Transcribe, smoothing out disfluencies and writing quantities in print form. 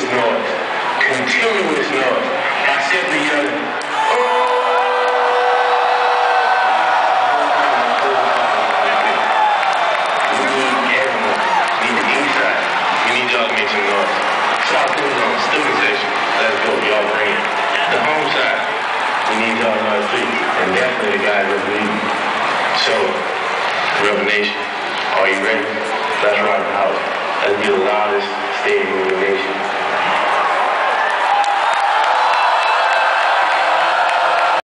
noise. Continuous noise. By simply yelling, oh! We need everyone. We need the inside. We need y'all to make some noise. South on student section. Let's go. Y'all bring it. The home side. We need y'all noise too. And definitely the guys that lead. So, Rebel Nation, are you ready? Let's rock the house. Let's be the loudest stadium in the nation.